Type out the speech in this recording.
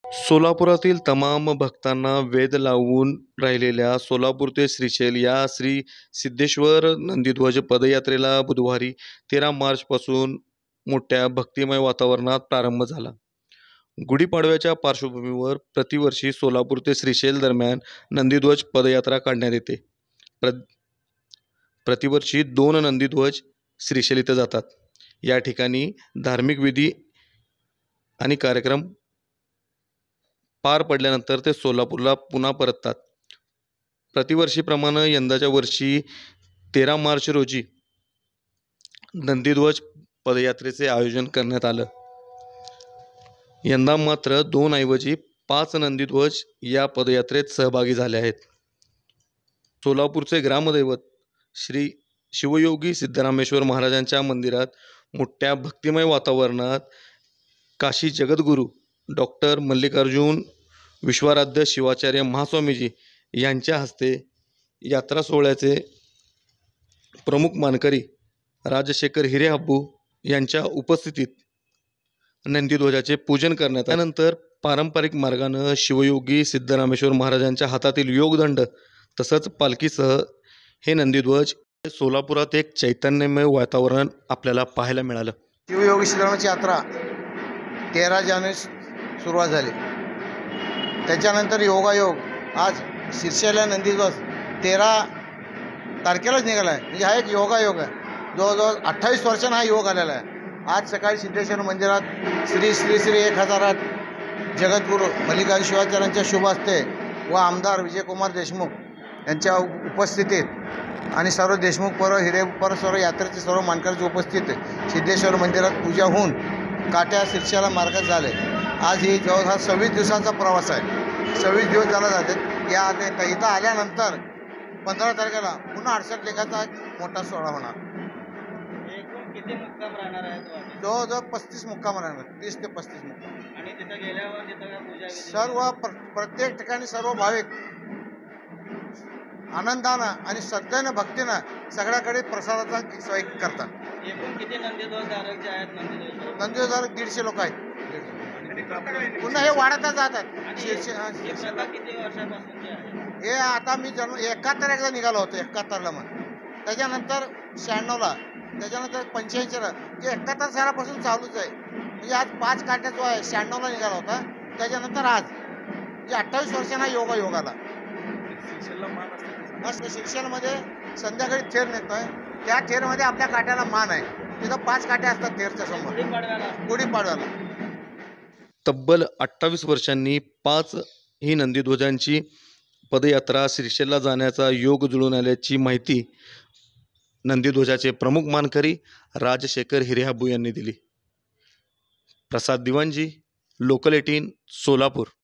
सोलापुरातील तमाम भक्तांना वेध लावून राहिलेल्या सोलापूर ते श्रीशैल या श्री सिद्धेश्वर नंदीध्वज पदयात्रेला बुधवारी 13 मार्चपासून मोठ्या भक्तिमय वातावरणात प्रारंभ झाला. गुढीपाडव्याच्या पार्श्वभूमीवर प्रतिवर्षी सोलापूर ते श्रीशैल दरम्यान नंदीध्वज पदयात्रा काढण्यात येते. प्रतिवर्षी 2 नंदीध्वज श्रीशैल इथं जातात. या ठिकाणी धार्मिक विधी आणि कार्यक्रम पार पडल्यानंतर ते सोलापूरला पुन्हा परततात. प्रतिवर्षीप्रमाणे यंदाच्या वर्षी 13 मार्च रोजी नंदीध्वज पदयात्रेचे आयोजन करण्यात आलं. यंदा मात्र 2 ऐवजी 5 नंदीध्वज या पदयात्रेत सहभागी झाले आहेत. सोलापूरचे ग्रामदैवत श्री शिवयोगी सिद्धरामेश्वर महाराजांच्या मंदिरात मोठ्या भक्तिमय वातावरणात काशी जगद्गुरू डॉक्टर मल्लिकार्जुन विश्वाराध्य शिवाचार्य महास्वामीजी यांच्या हस्ते यात्रा सोहळ्याचे प्रमुख मानकरी राजशेखर हिरेहाब्बू यांच्या उपस्थितीत नंदीध्वजाचे पूजन करण्यात आले. त्यानंतर पारंपरिक मार्गानं शिवयोगी सिद्धरामेश्वर महाराजांच्या हातातील योगदंड तसंच पालखीसह हे नंदीध्वज सोलापुरात एक चैतन्यमय वातावरण आपल्याला पाहायला मिळालं. शिवयोगी सिद्धरामाची यात्रा 13 जानेवारी सुरुवात झाली. त्याच्यानंतर योगायोग आज श्रीशैल नंदीध्वज 13 तारखेलाच निघाला आहे. म्हणजे हा एक योगायोग आहे. जवळजवळ 28 वर्षांना हा योग आलेला आहे. आज सकाळी सिद्धेश्वर मंदिरात श्री श्री श्री 1008 जगद्गुरू मल्लिकार्जुन शिवाचार्यांच्या शुभ हस्ते व आमदार विजयकुमार देशमुख यांच्या उपस्थितीत आणि सर्व देशमुख पर हिरेपर सर्व यात्रेचे सर्व मानकरी उपस्थित सिद्धेश्वर मंदिरात पूजा होऊन काट्या श्रीशैलला मार्गात झाले. आज ही जवळजवळ 26 दिवसांचा प्रवास आहे. 26 दिवस झाला जातात. या इथं आल्यानंतर 15 तारखेला पुन्हा 68 लेखाचा एक मोठा सोहळा होणार. एकूण किती मुक्काम राहणार आहेत? जवळजवळ 35 मुक्काम राहणार. 30 ते 35 मुक्काम. आणि तिथं गेल्यावर तिथं काय पूजा सर्व प्रत्येक ठिकाणी सर्व भाविक आनंदानं आणि श्रद्धेनं भक्तीनं सगळ्याकडे प्रसादाचा सोय करतात. एकूण किती नंदीध्वजधारक जे आहेत नंदीध्वजधारक 150 लोक आहेत. पुन्हा हे वाढतच जातात. ही प्रथा किती वर्षापासूनची आहे? हे आता मी जन्म 71 एकदा निघालो होतो. 71ला मग त्याच्यानंतर 96ला त्याच्यानंतर 85ला जे 71 सालापासून चालूच आहे. म्हणजे आज 5 काट्या जो आहे 96ला निघाला होता. त्याच्यानंतर आज म्हणजे 28 वर्षांना योग आला. शिक्षणामध्ये संध्याकाळी थेर नेतोय. त्या थेरमध्ये आपल्या काट्याला मान आहे. तिथं 5 काट्या असतात थेरच्या समोर गुढीपाडव्याला. तब्बल 28 वर्षांनी 5 ही नंदीध्वजांची पदयात्रा श्रीशैलला जाण्याचा योग जुळून आल्याची माहिती नंदीध्वजाचे प्रमुख मानकरी राजशेखर हिरेहाब्बू यांनी दिली. प्रसाद दिवाणजी, लोकल 18, सोलापूर.